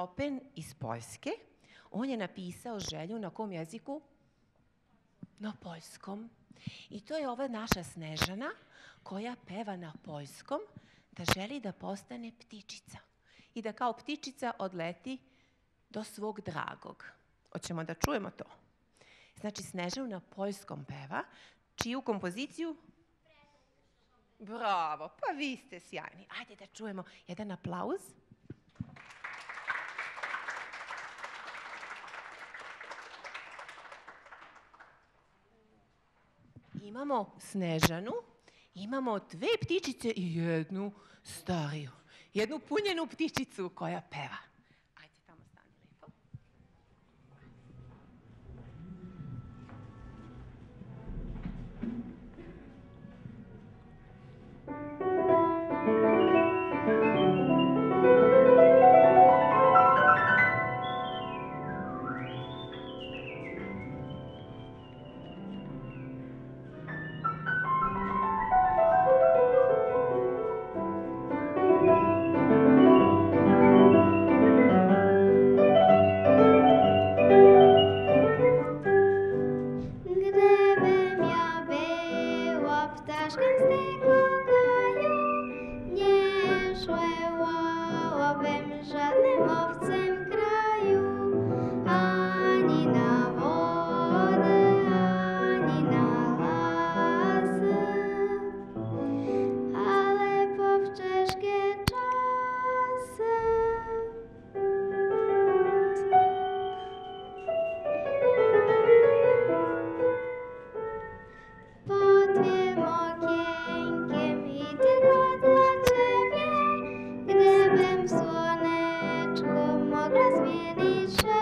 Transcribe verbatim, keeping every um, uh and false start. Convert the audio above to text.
Chopin iz Poljske. On je napisao želju na kom jeziku? Na poljskom. I to je ova naša Snežana koja peva na poljskom da želi da postane ptičica i da kao ptičica odleti do svog dragog. Hoćemo da čujemo to? Znači, Snežanu na poljskom peva. Čiju kompoziciju? Bravo, pa vi ste sjajni. Ajde da čujemo jedan aplauz. Imamo Snežanu, imamo dve ptičice i jednu stariju. Jednu punjenu ptičicu koja peva. Ajde, tamo stani lepo. Słoneczko mogła zmienić